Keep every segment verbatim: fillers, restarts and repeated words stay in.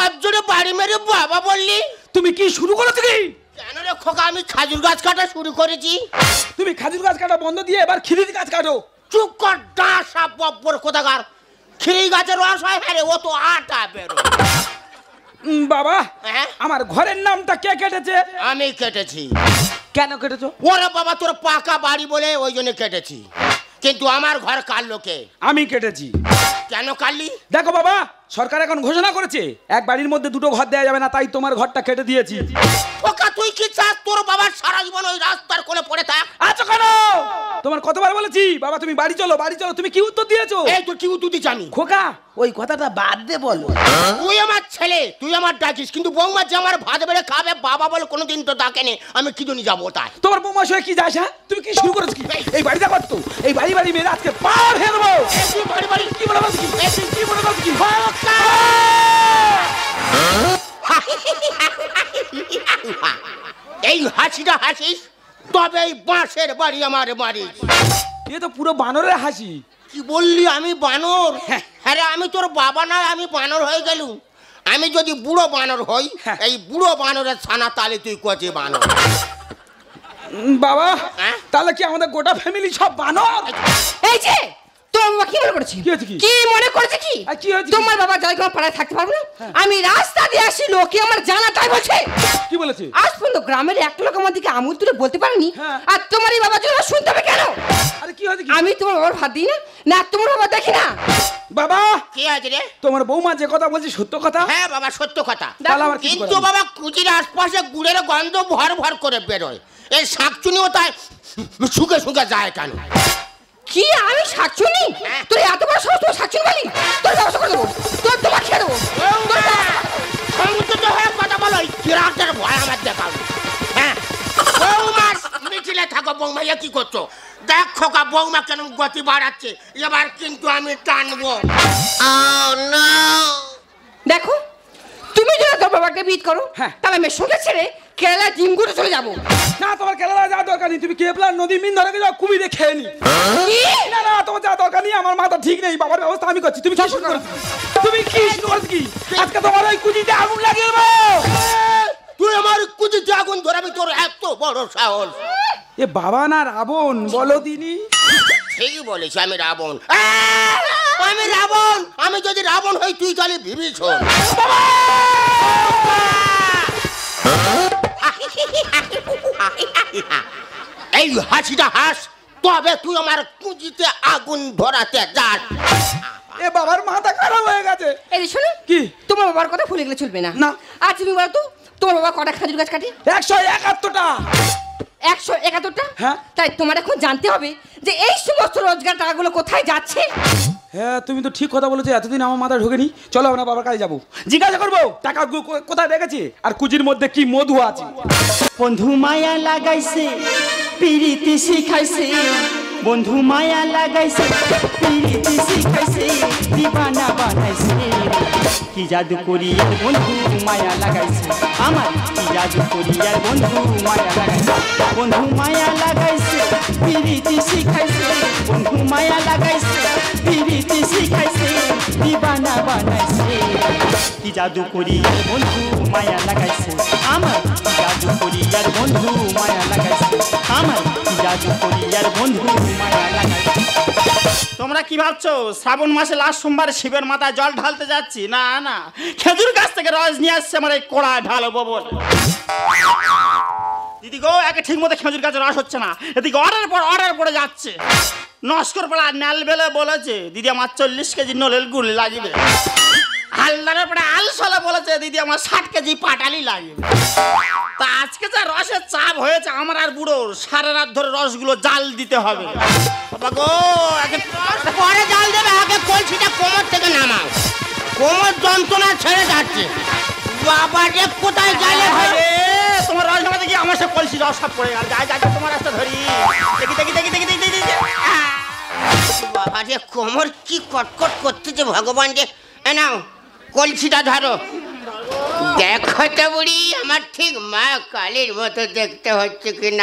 এত জোরে বাড়ি মেরে বাবা বললি? তুমি কি শুরু করেছো কি? কেন রে খোকা, আমি খাজুর গাছ কাটা শুরু করেছি। তুমি খাজুর গাছ কাটা বন্ধ দিয়ে এবার খিরির গাছ কাটো। চুপ কর ডাসা বব্বর কোথাকার। খিরি গাছের রস হয় হ্যাঁ রে, ও তো আটা বেরো। বাবা হ্যাঁ? আমার ঘরের নামটা কে কেটেছে? আমি কেটেছি। কেন কেটেছো? ওরে বাবা, তোর পাকা বাড়ি বলে ওই জন্য কেটেছি, কিন্তু আমার ঘর কাটলো কে? আমি কেটেছি। কেন কাটলি? দেখো বাবা, সরকার এখন ঘোষণা করেছে এক বাড়ির মধ্যে দুটো ঘর দেওয়া যাবে না, তাই তোমার ঘরটা কেটে দিয়েছি। ওকা তুই কি চাস তোর বাবার সারা জীবন ওই রাস্তার কোলে পড়ে থাক? আচ্ছা কেন? তোমার কতবার বলেছি বাবা তুমি বাড়ি চলো বাড়ি চলো, তুমি কি উত্তর দিয়েছো? এই তুই কি উত্তর দিচ্ছ? আমি খোকা ওই কথাটা বাদ দে বলো। তুই আমার ছেলে, তুই আমার ডাকিস, কিন্তু বৌমা যে আমার ভাত বেড়ে খাবে বাবা বলে কোনোদিন তো ডাকেনি, আমি কি জন্য যাবো তাই? তোমার বৌমা সঙ্গে কি যাস? হ্যাঁ তুমি কি শুরু করেছো কি? এই বাড়িটা করতো এই বাড়ি বাড়ি মেরে আজকে পা ফেলে দেবো। তুই বাড়ি বাড়ি কি বলে বলছি? কি বলে বলছি? এই হাসিটা হাসিস তবে এই বাঁশের বাড়ি আমার মারিস। এ তো পুরো বানরের হাসি। কি বললি আমি বানর? হ্যাঁ রে, আমি তোর বাবা নয়, আমি বানর হয়ে গেলুম। আমি যদি বুড়ো বানর হই, এই বুড়ো বানরের ছানা তালে তুই কচি বানর। বাবা তাহলে কি আমাদের গোটা ফ্যামিলি সব বানর? এই যে তোমার বাবা কি মনে করেছে? কি হয়েছে? কি মনে করেছে কি? কি হয়েছে? তোমার বাবা যাই তোমার পাড়ায় থাকতে পারবো না? আমি রাস্তা দিয়ে আসি, লোকে আমার জানা তাই বলছে। কি বলেছে? আজ পর্যন্ত গ্রামের একটা লোক আমার দিকে আমুল তুলে বলতে পারেনি, আর তোমার এই বাবার জন্য শুনতে হবে কেন? আরে কি হয়েছে? আমি তোমার বাবার ভাত দিই না, না তোমার বাবা দেখি না। বাবা কি আছে রে? তোমার বৌমা যে কথা বলছে সত্য কথা? হ্যাঁ বাবা সত্য কথা, কিন্তু বাবা কুচির আশপাশে গুড়ের গন্ধ ভর ভর করে বেরোয়, এই শাকচুনিও তাই শুকে শুকে যায় কেন? কি আমি শাকচুনি? তোর এত বড় সাহস তুই শাকচুনি বলি? তোর ব্যবস্থা করে দেবো, তোর তোমার খেয়ে দেবো। সংযত হয়ে কথা বলো, কিরাটের ভয় আমার দেখাও। হ্যাঁ বৌমা মিছিলে থাকো, বৌমা কি করছো? দেখ খোকা বৌমা কেন গতি বাড়াচ্ছে, এবার কিন্তু আমি টানবো। দেখো তুমি যদি তোর বাবাকে বিট করো তাহলে আমি সঙ্গে ছেড়ে কেরালা জিম করে চলে যাবো। না তোমার কেরালা যাওয়ার দরকার নেই, তুমি কেপলা নদী মিন ধরে যাও, কুমিরে খেয়ে নি। না না তোমার যাওয়ার দরকার নেই, আমার মাথা ঠিক নেই, বাবার ব্যবস্থা আমি করছি। তুমি কি শুরু করেছো? তুমি কি শুরু করেছো কি? আজকে তোমার ওই কুচিতে আগুন লাগিয়ে দেবো। তুই আমার কুচিতে আগুন ধরাবি? তোর এত বড় সাহস? এ বাবা না রাবণ বলো দিনি। ঠিকই বলেছি, আমি রাবণ। আমি রাবণ, আমি যদি রাবণ হই তুই তাহলে বিভীষণ। এই হাসিটা হাস, তবে তুই আমার কুচিতে আগুন ধরাতে যাস। এ বাবার মাথা খারাপ হয়ে গেছে। এই শোনো কি তোমার বাবার কথা ভুলে গেলে চলবে না। না আর তুমি বলো তো তোমার বাবা কটা খাজুর গাছ কাটে? একশো একাত্তরটা। একশো একাত্তরটা? হ্যাঁ। তাই তোমার এখন জানতে হবে যে এই সমস্ত রোজগার টাকাগুলো কোথায় যাচ্ছে। হ্যাঁ তুমি তো ঠিক কথা বলেছো, এতদিন আমার মাথায় ঢোকেনি। চলো আমরা বাবার কাছে যাবো, জিজ্ঞাসা করবো টাকাগুলো কোথায় রেখেছে আর কুচির মধ্যে কি মধু আছে। বন্ধু মায়া লাগাইছে পিরিতি শিখাইছে, বন্ধু মায়া লাগাইছে পিরিতি শিখাইছে, দিবানা বানাইছে। কি জাদু করি আর বন্ধু মায়া লাগাইছে আমার, কি জাদু করি আর বন্ধু মায়া লাগাইছে। বন্ধু মায়া লাগাইছে পিরিতি শিখাইছে, বন্ধু মায়া লাগাইছে পিরিতি শিখাইছে, দিবানা বানাইছে। কি জাদু করি আর বন্ধু মায়া লাগাইছে আমার, কি জাদু করি আর বন্ধু মায়া লাগাইছে আমার, কি জাদু করি আর বন্ধু মায়া লাগাইছে। তোমরা কি ভাবছো শ্রাবণ মাসে লাস্ট সোমবার শিবের মাথায় জল ঢালতে যাচ্ছি? না না, খেজুর গাছ থেকে রস নিয়ে আসছে আমার এই কোড়া ঢালবো বলে। দিদি গো, একে ঠিক মতো খেজুর গাছের রস হচ্ছে না, এদিকে অর্ডার পর অর্ডার পড়ে যাচ্ছে। নস্কর পাড়া নেল বেলে বলেছে দিদি আমার চল্লিশ কেজি নলের গুড় লাগবে। হালদারের পরে আলসলা বলেছে দিদি আমার ষাট কেজি পাটালি লাগবে। তা আজকে যা রসের চাপ হয়েছে আমার আর বুড়োর, সারা রাত ধরে রসগুলো জাল দিতে হবে। বাবা গো, পরে জাল দেবে, আগে কলসিটা কোমর থেকে নামাও, কোমর যন্ত্রণা ছেড়ে যাচ্ছে। বাবা রে কোথায় গেলে হবে? তোমার রস নামাতে গিয়ে আমার সব কলসি রস সব পড়ে গেল। যাই যাই তোমার রাস্তা ধরি, দেখি দেখি দেখি দেখি দেখি দেখি। বাবা রে কোমর কি কটকট করতেছে ভগবান রে। এ নাও কলসিটা ধরো। দেখো তো বুড়ি, আমার ঠিক মা কালীর মতো দেখতে হচ্ছে কিনা?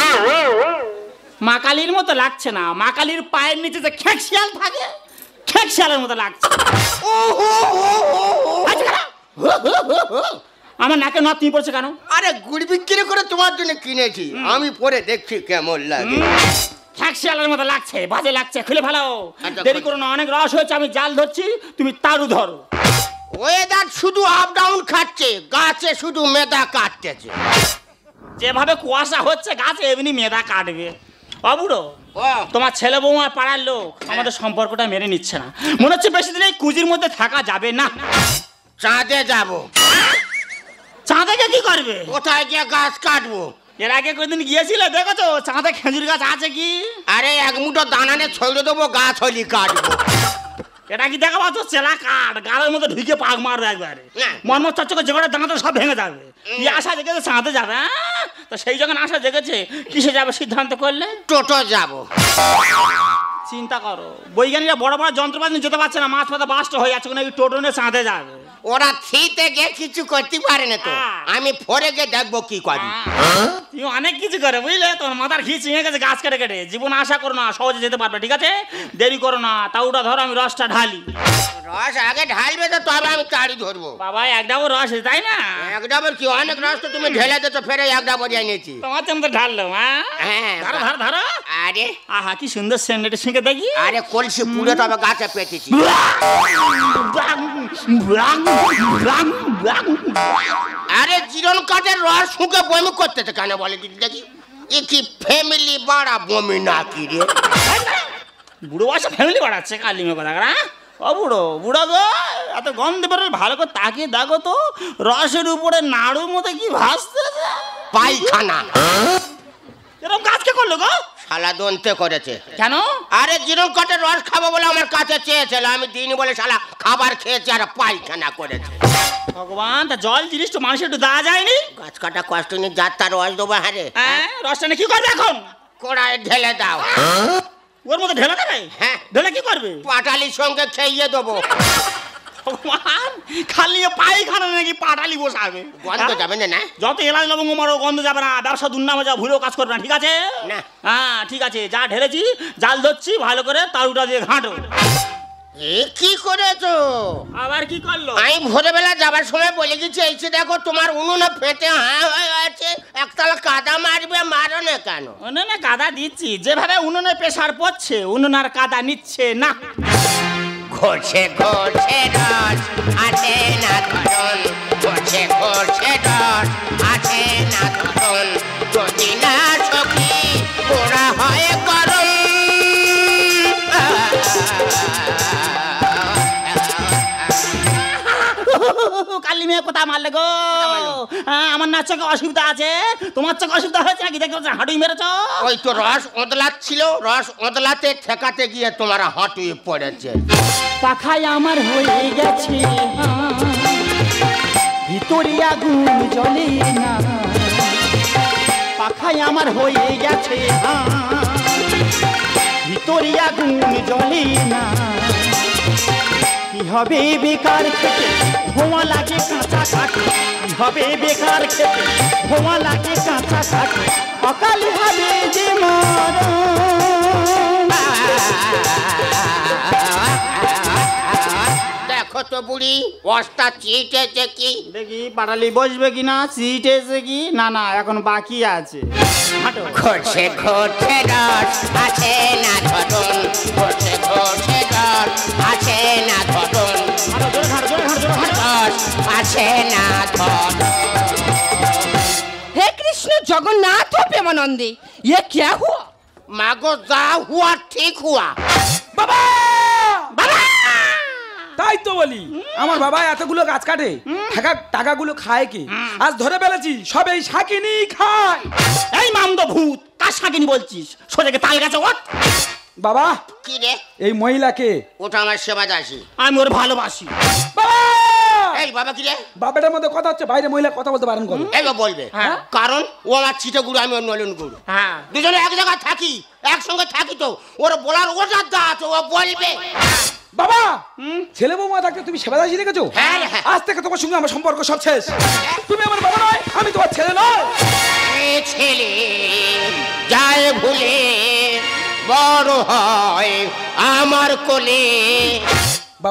মা কালীর মতো লাগছে না, মা কালীর পায়ের নিচে যে খেক শিয়াল থাকে, খেক শিয়ালের মতো লাগছে। ও হো হো হো হো। আমার নাকে নথ নিয়ে পড়ছে কেন? আরে গুড় বিক্রি করে তোমার জন্য কিনেছি, আমি পরে দেখছি কেমন লাগে। ঠ্যাক্সিয়ালের মতো লাগছে, বাজে লাগছে, খুলে ফেলো। আচ্ছা, দেরি করো না, অনেক রস হয়েছে, আমি জাল ধরছি, তুমি তারু ধরো। ওয়েদার শুধু আপ ডাউন খাচ্ছে, গাছে শুধু মেদা কাটতেছে। যেভাবে কুয়াশা হচ্ছে গাছে এমনি মেদা কাটবে। অবুড়ো, ও তোমার ছেলে বৌমা পাড়ার লোক আমাদের সম্পর্কটা মেনে নিচ্ছে না। মনে হচ্ছে বেশি দিন এই কুজির মধ্যে থাকা যাবে না। চাঁদে যাব। চাঁদে গিয়ে কি করবে? কোথায় গিয়ে গাছ কাটবো? এর আগে কোনদিন গিয়েছিলে দেখেছো চাঁদে খেজুর গাছ আছে কি? আরে এক মুঠো দানানে ছড়ে দেবো, গাছ হলি কাটবো। এটা কি দেখা পাচ্ছ? চেলা কাঠ গালের মধ্যে ঢুকে পাক মারবে একবারে। না। মনমত চচ্চকে যে কটা দাঁড়াতে সব ভেঙে যাবে। কি আশা জেগেছে চাঁদে যাবে? হ্যাঁ? তো সেই যখন আশা জেগেছে কিসে যাবে সিদ্ধান্ত করলে? টোটো যাব। চিন্তা করো, বৈজ্ঞানিকরা বড় বড় যন্ত্রপাতি নিয়ে যেতে পারছে না, মাছ পাতা বাস্ট হয়ে যাচ্ছে, নাকি টোটো নিয়ে চাঁদে যাবে। ওরা থিতে গিয়ে কিছু করতে পারে না তো, আমি ফরে গিয়ে দেখবো কি করি। তুমি অনেক কিছু করে বুঝলে, তোমার মাথার ঘি চিঙে গেছে গাছ কেটে কেটে। জীবন আশা করো না, সহজে যেতে পারবে, ঠিক আছে? দেরি করো না, তাওটা ধরো, আমি রসটা ঢালি। রস আগে ঢালবে তো, তবে আমি তাড়ি ধরবো। বাবা এক ডাবো রস, তাই না? এক ডাবল কি, অনেক রস তো তুমি ঢেলে দিচ্ছ, ফেরে এক ডাবল এনেছি। তোমার চেয়ে তো ঢাললো। হ্যাঁ হ্যাঁ, ধরো ধরো ধরো। আরে আহা কি সুন্দর সেন্ডেটে শিখে দেখি। আরে কলসি পুড়ে তবে গাছে পেতেছি। আরে জিরন কাঠের রস শুকে বমি করতেছে কেন বলে দিদি দেখি? এ কি ফ্যামিলি বাড়া বমি না কি রে? বুড়ো বয়সে ফ্যামিলি বাড়াচ্ছে কালিমে কথা। ও বুড়ো, বুড়ো গো, এত গন্ধ বেরোলে ভালো করে তাকিয়ে দেখো তো, রসের উপরে নাড়ুর মতো কি ভাসতেছে। পায়খানা। এরকম কাজ কে করলো গো? শালা দন্তে করেছে। কেন? আরে জিরন কাঠের রস খাবো বলে আমার কাছে চেয়েছিল, আমি দিইনি বলে শালা খাবার খেয়েছে আর পায়খানা করেছে। ভগবান, তা জল জিনিস তো মানুষের একটু দেওয়া যায়নি? গাছ কাটা কষ্ট নিয়ে যার তার রস দেবো। হ্যাঁ রে, হ্যাঁ, রসটা নিয়ে কি করবে এখন? কড়াই ঢেলে দাও। ওর মধ্যে ঢেলে দেবে? হ্যাঁ। ঢেলে কি করবে? পাটালির সঙ্গে খেয়ে দেবো। ভগবান, খালি পায়খানা নাকি পাটালি বসাবে? গন্ধ যাবে না? না যত এলাচ লবঙ্গ মারো গন্ধ যাবে না, ব্যবসা দুর্নামে যা ভুলেও কাজ করবে না, ঠিক আছে? না। হ্যাঁ ঠিক আছে, যা ঢেলেছি জাল ধরছি, ভালো করে তালুটা দিয়ে ঘাঁটো। এ কি করেছো? আবার কি করলো? আমি ভোরবেলা যাবার সময় বলে গেছি, এই যে দেখো তোমার উনুনে ফেটে হ্যাঁ হয়ে আছে, একতলা কাদা মারবে, মারো না কেন? উনুনে কাদা দিচ্ছি, যেভাবে উনুনে প্রেসার পড়ছে উনুন আর কাদা নিচ্ছে না। ঘষে ঘষে রস আছে না ধরন, ঘষে ঘষে রস আছে না ধরন, যদি না সখী পোড়া হয় গরম। কালি মেয়ে কোথা মারলে গো? হ্যাঁ, আমার না চোখে অসুবিধা আছে, তোমার চোখে অসুবিধা হয়েছে নাকি? দেখতে পাচ্ছ হাঁটুই মেরেছ। ওই তো রস ওদলাচ্ছিল, রস ওদলাতে ঠেকাতে গিয়ে তোমার হাঁটুই পড়েছে। পাখায় আমার হয়ে গেছে ভিতরে আগুন জ্বলে না, পাখায় আমার হয়ে গেছে ভিতরে আগুন জ্বলে না। কি হবে বেকার খেতে ধোঁয়া লাগে কাঁচা কাঠে, কি হবে বেকার খেতে ধোঁয়া লাগে কাঁচা কাঠে, অকাল হবে যে মরণ। দেখো তো বুড়ি, বস্তা চিটেছে কি? দেখি পাটালি বসবে কিনা, সিট এসে কি না? না, এখন বাকি আছে। ঘষে ঘষে রস আছে না ধরন, ঘষে ঘষে রস আছে না ধরন, রস আছে না ধরন। हे कृष्ण जगन्नाथ प्रेमानंदे, ये क्या हुआ? मागो जा हुआ ठीक हुआ। বাবা বাবা তাই তো বলি, আমার বাবা এতগুলো গাছ কাটে, টাকা টাকাগুলো খায় কি? আজ ধরে ফেলেছি সব এই শাকিনি খায়। এই মামদো ভূত, কার শাকিনি বলছিস? সোজাকে তাল গাছে ওঠ। বাবা কি রে? এই মহিলাকে ওটা আমার সেবা দাসী। আমি ওর ভালোবাসি। বাবা এই বাবা কি রে? বাবাটার মধ্যে কথা হচ্ছে, বাইরে মহিলা কথা বলতে পারেন করো। এই বলবে, হ্যাঁ। কারণ ও আমার চিটে গুরু, আমি ওর নলেন গুরু। হ্যাঁ, দুজনে এক জায়গায় থাকি, একসঙ্গে থাকি, তো ওর বলার ওজার দা আছে, ও বলবে। বাবা ছেলে বৌমা থাকতে তুমি সেবা দাসী রেখেছো? হ্যাঁ, হ্যাঁ। আজ থেকে তোমার সঙ্গে আমার সম্পর্ক সব শেষ। তুমি আমার বাবা নয়, আমি তোমার ছেলে নয়। এ ছেলে যায় ভুলে বড় হয় আমার কোলে। বাবা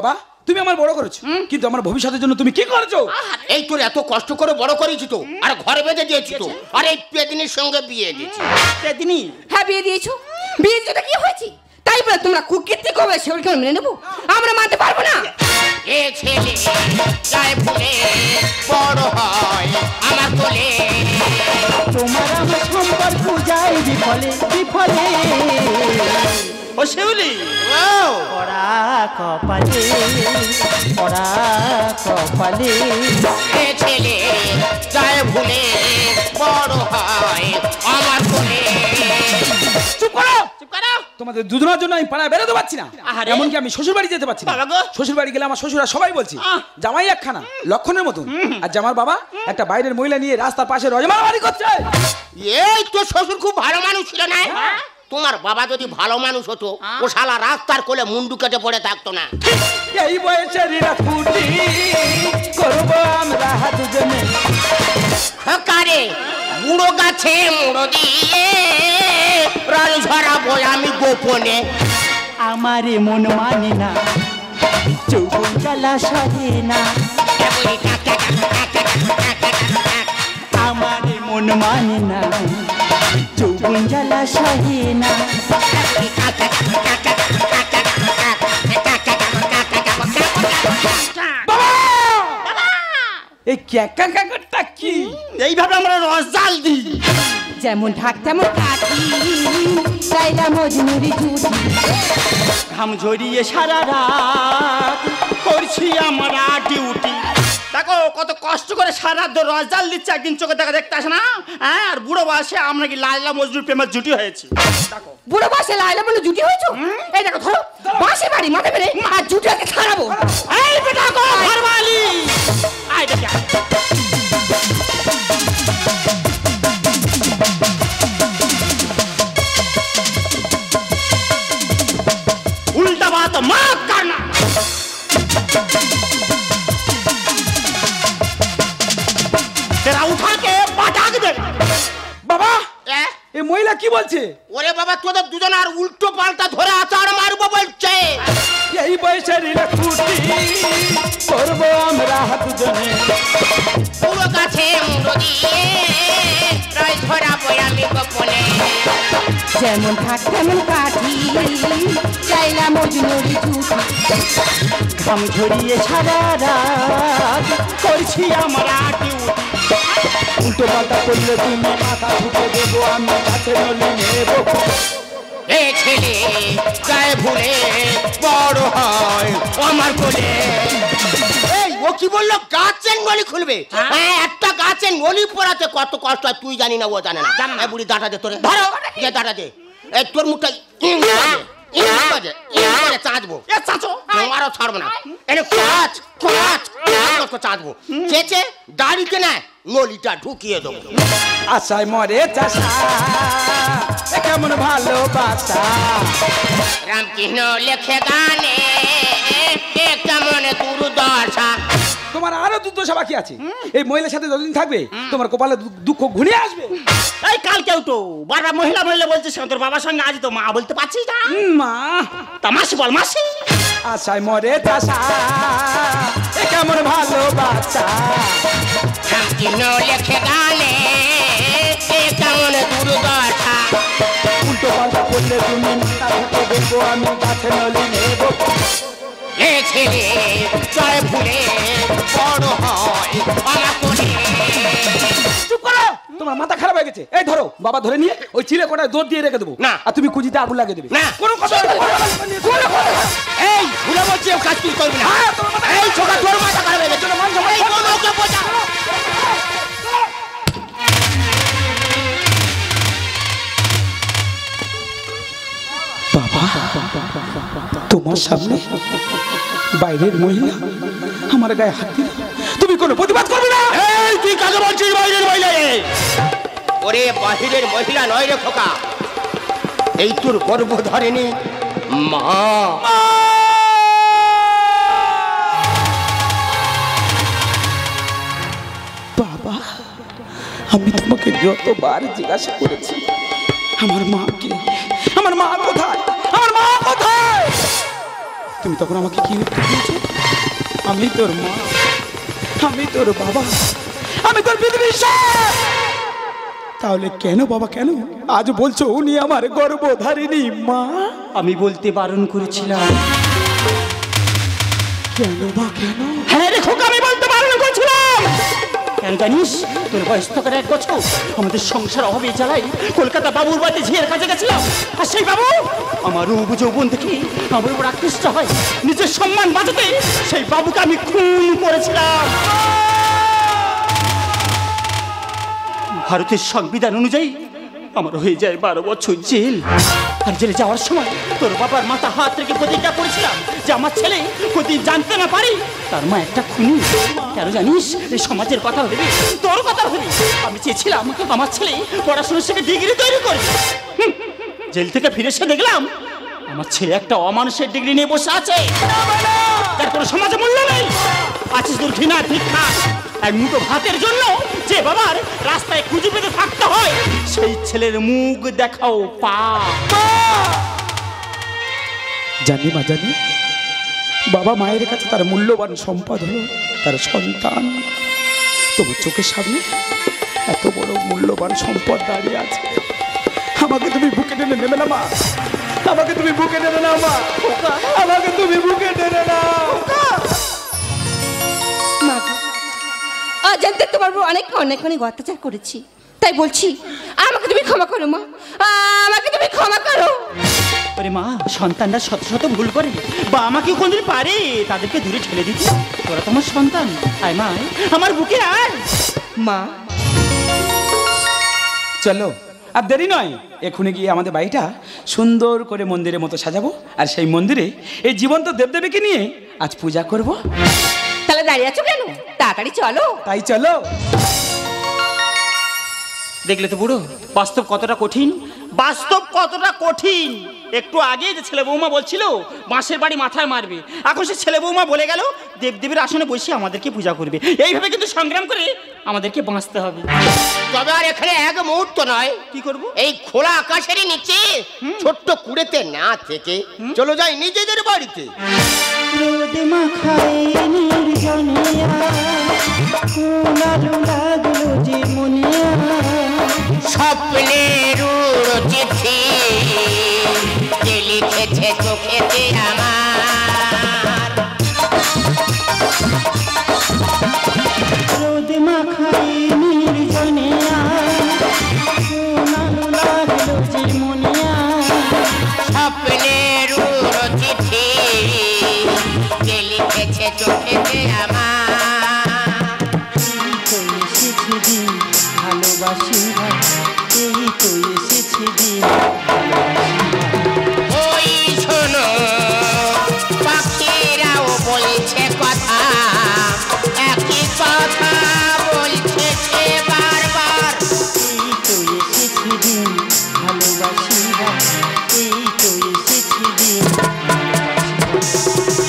তুমি আমার বড় করেছো, কিন্তু আমার ভবিষ্যতের জন্য তুমি কি করেছো? এই তোর এত কষ্ট করে বড় করেছি তো, আর ঘরে বেঁধে দিয়েছি তো, আর এই পেদিনীর সঙ্গে বিয়ে দিয়েছি। পেদিনী? হ্যাঁ বিয়ে দিয়েছো। বিয়ে দিতে কি হয়েছে? তাই বলে তোমরা কুকীর্তি করবে সেগুলো মেনে নেবো? আমরা মানতে পারবো না। এ ছেলে যায় ভুলে বড় হয় আমার কোলে। তোমার আমার সম্পর্ক যায় বিফলে বিফলে। ও শিউলি, পড়া কপালে পড়া কপালে। এ ছেলে যায় ভুলে বড় হয় আমার কোলে। চুপ করো, চুপ করো। তোমাদের দুজনের জন্য আমি পাড়ায় বেরোতে পারছি না, আহারে। এমনকি আমি শ্বশুর বাড়ি যেতে পারছি না। বাবা গো। শ্বশুর বাড়ি গেলে আমার শ্বশুরা সবাই বলছে জামাই একখানা লক্ষণের মতন, আর জামার বাবা একটা বাইরের মহিলা নিয়ে রাস্তার পাশে রজমারি করছে। এই তোর শ্বশুর খুব ভালো মানুষ ছিল না? তোমার বাবা যদি ভালো মানুষ হতো, ও শালা রাস্তার কোলে মুন্ডু কেটে পড়ে থাকতো না। এই বয়সে রিরাকুটি করব আমরা দুজনে। কারে বুড়ো গাছে মুড়ো দিয়ে রাল ঝরাবো আমি গোপনে। আমারে মন মানে না, চৌবন জ্বালা সহে না। আমারে মন মানে না, চৌবন জ্বালা সহে না। এই ক্যাকা ক্যাকাটা কি? এইভাবে আমরা রসাল দিই। যেমন ঢাক তেমন কাঠি, লাইলা মজনুরি জুটি। ঘাম ঝরিয়ে সারা রাত করছি আমরা ডিউটি। দেখো কত কষ্ট করে সারা রাত রসাল দিচ্ছে, একদিন চোখে দেখা দেখতে আসে না। হ্যাঁ, আর বুড়ো বয়সে আমরা কি লাইলা মজনুর প্রেমের জুটি হয়েছি। দেখো বুড়ো বয়সে লাইলা বলে জুটি হয়েছো? এই দেখো ধরো বাঁশি বাড়ি মাথা মেরে আর জুটি আগে ছাড়াবো। এই বেটা গো ঘরবালি, আয় দেখে उल्टा बात मत करना। तेरा उठा के पटाक दे। বাবা, এ? এই মহিলা কি বলছে? ওরে বাবা, তোদের দুজন আর উল্টো পাল্টা ধরে আচার মারবো বলছে। এই বয়সে রিরাকুটি করব আমরা দুজনে। পুরো গাছে মুড়ো দিয়ে রাল ঝরাবো আমি গোপনে। যেমন ঢাক তেমন কাঠি, লাইলা মজনুরি জুটি। ঘাম ঝরিয়ে সারা রাত করছি আমরা ডিউটি। উল্টো পাল্টা করলে তুমি মাথা ঢুকে দেবো, আমি কাছে নলি নেব। এ ছেলে যায় ভুলে বড় হয় আমার কোলে। এই ও কি বললো? গাছের নলি খুলবে? হ্যাঁ, একটা গাছের নলি পড়াতে কত কষ্ট হয় তুই জানি না, ও জানে না। জান না বুড়ি, দাঁটা দে তোরে। ধরো যে দাঁটা দে। এই তোর মুখটা ইং বাজে, ইং বাজে, ইং বাজে চাঁদবো। এ চাচো তোমারও ছাড়বো না। এনে কাজ কাজ কাজ চাঁদবো। চেচে দাড়িতে না নলিটা ঢুকিয়ে দেবো। আশায় মরে চাষা এ কেমন ভালোবাসা। রামকৃষ্ণ লেখে গানে এ কেমন দুর্দশা। তোমার আরো দুর্দশা বাকি আছে। এই মহিলার সাথে যতদিন থাকবে তোমার কপালে দু- দুঃখ ঘুরিয়ে আসবে। এই কালকেও তো বারবার মহিলা মহিলা বলছিস, তোর বাবার সঙ্গে আজ তো মা বলতে পারছিস না। উম, মা তা মাসি বল মাসি। আশায় মরে চাষা এ কেমন ভালোবাসা। রামকৃষ্ণ লেখে গানে এ কেমন দুর্দশা। উল্টো পাল্টা করলে তুমি মাথা ঢুকে দেবো, আমি কাছে নলি নেব। এ ছেলে জয় ভুলে বড় হয় আমার কোলে। চুপ করো, তোমার মাথা খারাপ হয়ে গেছে। এই ধরো, বাবা ধরে নিয়ে ওই চিলে কোটায় দৌড় দিয়ে রেখে দেবো। না। আর তুমি কুজিতে আগুন লাগিয়ে দেবে। না। কোনো কথা না, কোনো কথা না, কোনো কথা না। এই ভুলে বলছি ও কাজ তুই করবি না। এই ছোটা তোর মাথা খারাপ হয়ে গেছে। এই বউকে বোঝা। বাবা, তোমার সামনে বাইরের মহিলা আমার গায়ে হাত দিল, তুমি কোনো প্রতিবাদ করবে না? এই তুই কাকে বলছিস বাইরের মহিলা? ওরে বাহিরের মহিলা নয় রে খোকা, এই তোর গর্ভ ধরেনি মা। বাবা, আমি তোমাকে যতবার জিজ্ঞাসা করেছি আমার মাকে, আমার মা কোথায়, আমার মা কোথায়, তুমি তখন আমাকে কি উত্তর দিয়েছো? আমি তোর মা, আমি তোর বাবা, আমি তোর পৃথিবীর সব। তাহলে কেন বাবা, কেন আজ বলছো উনি আমার গর্ভধারিণী মা? আমি বলতে বারণ করেছিলাম। কেন বা কেন? হ্যাঁ রে খোকা, আমি বলতে বারণ করেছিলাম। কেন জানিস? তোর বয়স তো করে এক বছর। আমাদের সংসার অভাবে জ্বালাই কলকাতা বাবুর বাড়িতে ঝিয়ের কাছে গেছিলাম। আর সেই বাবু আমার রূপ যৌবন দেখে আমার উপর আকৃষ্ট হয়। নিজের সম্মান বাঁচাতে সেই বাবুকে আমি খুন করেছিলাম। ভারতের সংবিধান অনুযায়ী আমার হয়ে যায় বারো বছর জেল। আর জেলে যাওয়ার সময় তোর বাবার মাথা হাত রেখে প্রতিজ্ঞা করেছিলাম যে আমার ছেলে যদি জানতে না পারি তার মা একটা খুনি। কেন জানিস? এই সমাজের কথা ভেবে, তোর কথা ভেবে আমি চেয়েছিলাম আমার ছেলে পড়াশোনা শিখে ডিগ্রি তৈরি করে। জেল থেকে ফিরে এসে দেখলাম আমার ছেলে একটা অমানুষের ডিগ্রি নিয়ে বসে আছে, তার কোনো সমাজে মূল্য নেই। আছিস তোর ঘৃণা ভিক্ষা এক মুঠো ভাতের জন্য যে বাবার রাস্তায় খুঁজে পেতে থাকতে হয়, সেই ছেলের মুখ দেখাও পা। জানি মা, জানি বাবা মায়ের কাছে তার মূল্যবান সম্পদ হলো তার সন্তান। তবু চোখের সামনে এত বড় মূল্যবান সম্পদ দাঁড়িয়ে আছে, আমাকে তুমি বুকে টেনে নেবে না মা? আমাকে তুমি বুকে টেনে নাও মা, আমাকে তুমি বুকে টেনে নাও। মা, জানতে তোমার অনেক অনেক অনেক অত্যাচার করেছি, তাই বলছি আমাকে তুমি ক্ষমা করো মা, আমাকে তুমি ক্ষমা করো। আরে মা, সন্তানরা শত শত ভুল করে, বা আমাকে কোনদিন পারে তাদেরকে দূরে ঠেলে দিতে। তোরা তোমার সন্তান, আয় মা, আমার বুকে আয় মা। চলো আর দেরি নয়, এখুনি গিয়ে আমাদের বাড়িটা সুন্দর করে মন্দিরের মতো সাজাবো, আর সেই মন্দিরে এই জীবন্ত দেবদেবীকে নিয়ে আজ পূজা করব। তাহলে দাঁড়িয়ে আছো কেন? তাড়াতাড়ি চলো। তাই চলো। দেখলে তো বুড়ো, বাস্তব কতটা কঠিন, বাস্তব কতটা কঠিন। একটু আগে যে ছেলে বৌমা বলছিল বাঁশের বাড়ি মাথায় মারবে, এখন সে ছেলে বৌমা বলে গেল দেবদেবীর আসনে বসে আমাদেরকে পূজা করবে। এইভাবে কিন্তু সংগ্রাম করে আমাদেরকে বাঁচতে হবে। তবে আর এখানে এক মুহূর্ত নয়, কি করব? এই খোলা আকাশেরই নিচে ছোট্ট কুড়েতে না থেকে চলো যাই নিজেদের বাড়িতে। রোদ মাখায় নির্জনিয়া, কোনালো লাগলো যে মনিয়া, স্বপ্নের চিঠি কে লিখেছে চোখেতে আমার। রোদ মাখায় নির্জনিয়া, কোনালো লাগলো যে মনিয়া, স্বপ্নের চিঠি কে লিখেছে চোখেতে আমার। তো এসেছে দিন ভালোবাসি ভাই, এই তো এসেছে দিন ওই শোনো পাখিরাও বলছে কথা, একই কথা বলছে সে বারবার। এই তো এসেছে দিন ভালোবাসি ভাই, এই তো এসেছে দিন।